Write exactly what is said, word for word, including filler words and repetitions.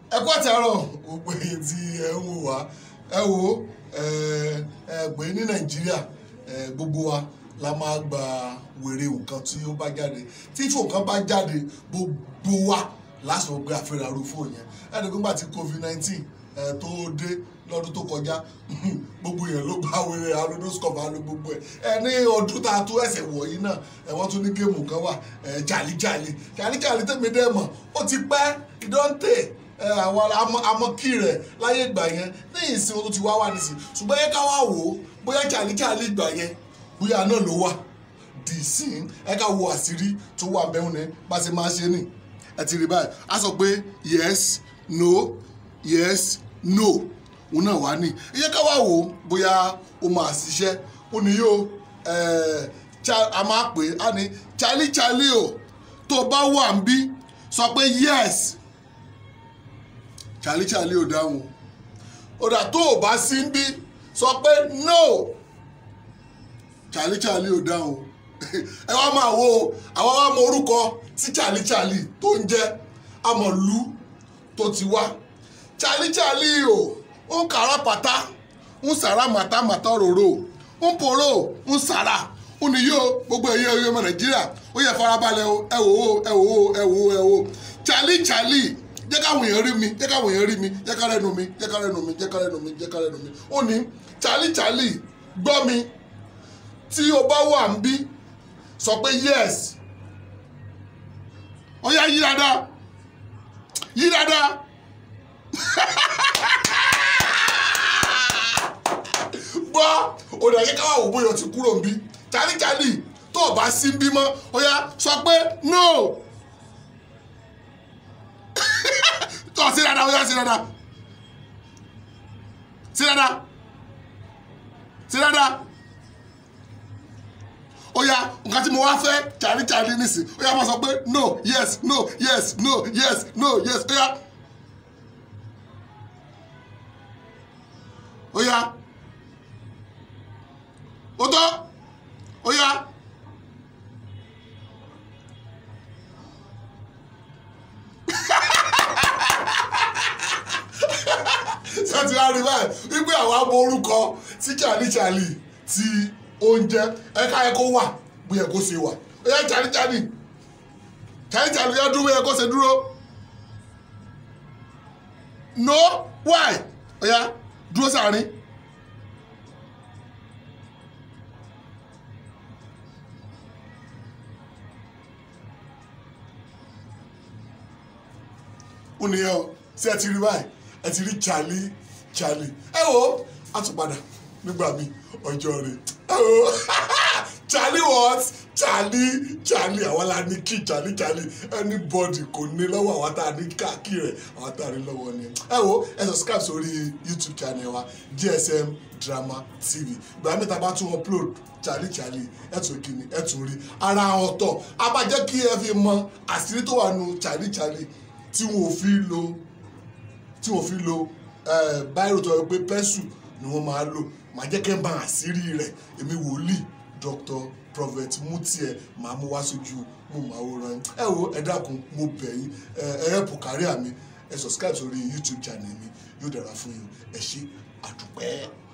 ẹ kú àtàárọ̀ gbogbo èyí tí ẹ ń wò wá ẹ wò ẹ pé ní Nàìjíríà gbogbo wa la máa gba wèrè nǹkan tí ó bá jáde tí fóònù kan bá jáde gbogbo wa lásìkò pé àfẹ́rẹ́ arú fóònù yẹn ẹni gbígbà tí covid nineteen tó dé lọ́dún tó kọjá gbogbo yẹn ló bá wèrè alodoscope alo gbogbo ẹ̀ ẹ ní ọdún tá a tó ẹsẹ̀ wọ̀nyí náà ẹ wọ́n tún ní géèmù kan wà jàlíjàlí jàlíjàlí tèmi dẹ́ mọ̀ ó ti pẹ́ ìdọ́ǹtẹ̀ àwọn amọ̀kí rẹ̀ láyé ìgbà yẹn ní ìsìn tó ti wá wà nísìn ṣùgbọ́n yẹ ká wá wò ó bóyá jàlíjàlí ìgbà yẹn bóyá náà ló wà dì sí ẹ ká wo àṣírí tó wà bẹ́ẹ̀ ní bá ṣe máa ṣe ní ẹ ti rí báyìí a sọ pé yes no yes no òun náà wà ní iye ká wá wò ó bóyá ó máa ṣiṣẹ́ ó ní yóò a máa pè é á ní jàlíjàlí o tó bá wà ń bí sọ pé yes jàlíjàlí ò dáhùn ó dà tó o bá sí ń bí sọ pé no jàlíjàlí ò dáhùn ẹ wá máa wo àwọn wá mọ orúkọ tí jàlíjàlí tó ń jẹ́ amọ̀lú tó ti wá jàlíjàlí o ó ń kàrà pàtà ń sàrà màtá màtá òróró ń poró ń sàrà ó ní yóò gbogbo ẹ̀yẹ ẹ̀yẹ ọmọ Nàìjíríà ó yẹ farabalẹ̀ o ẹ wò ó ẹ wò ó ẹ wò ó ẹ wò ó jàlíjàlí jẹ́ káwọn èèyàn rí mi jẹ́ káwọn èèyàn rí mi jẹ́ ká rẹ́nu mi jẹ́ ká rẹ́nu mi jẹ́ ká rẹ́nu mi jẹ́ ká rẹ́nu mi ó ní jàlíjàlí gbọ́ mi tí o bá wà ń bí sọ pé yes ó yá yí dáadáa yí dáadáa gbọ́ ó dà yẹ káwọn òbó yọ ti kúrò ń bí jàlíjàlí tó o bá sí ń bí mọ́ ó yá sọ pé no. Tó sí dáadáa, ó yá sí dáadáa. Sí dáadáa. Sí dáadáa. Ó yá, nǹkan tí mo wá fẹ́ jàlíjàlí nísìn. Ó yá máa sọ pé no, yes, no, yes, no, yes, no, yes. Ó yá. Ó yá. Ó tọ́. Ó yá. Ṣé ti wá rí báyìí wípé àwọn amọ orúkọ tí jàlíjàlí tí oúnjẹ ẹ̀ka ẹ̀kọ́ wà bóyá kó ṣe wà ó yá jàlíjàlí jàlíjàlí yá dúró bóyá kó ṣe dúró no why ó yá dúró sáàrin ó nìyẹn o ṣé ẹ ti rí báyìí ẹ ti rí jàlíjàlí ẹ wo àtúpadà nígbà mi ọjọ́ rẹ̀ ẹ wo jàlí what jàlíjàlí àwọn la ní kí jàlíjàlí anybody kò ní lọ́wọ́ àwọn tá a ní káàkiri rẹ̀ àwọn tá a rí lọ́wọ́ ni ẹ wo ẹ subscribe sórí YouTube channel wa G S M Drama T V ìgbà mẹ́ta bá tún upload jàlíjàlí ẹ tún kí ni ẹ tún rí ara ọ̀tọ̀ a bá jẹ́ kí ẹ fi mọ àṣírí tó wà nù jàlíjàlí tí wọn ò fi lo tí wọ́n fi lo báyìí tó yẹ pé pẹ́sù ni wọ́n máa lò máa jẹ́ kẹ́ ń bá àṣírí rẹ̀ èmi wòlíì Doctor Prophet Mutie máa mú wá sójú mo máa wòran ẹ wo ẹ dákun mo bẹ̀ yín ẹ ẹ pò kárí àmì ẹ subscribe sórí YouTube channel mi yóò dára fún yín ẹ ṣé àdúpẹ́.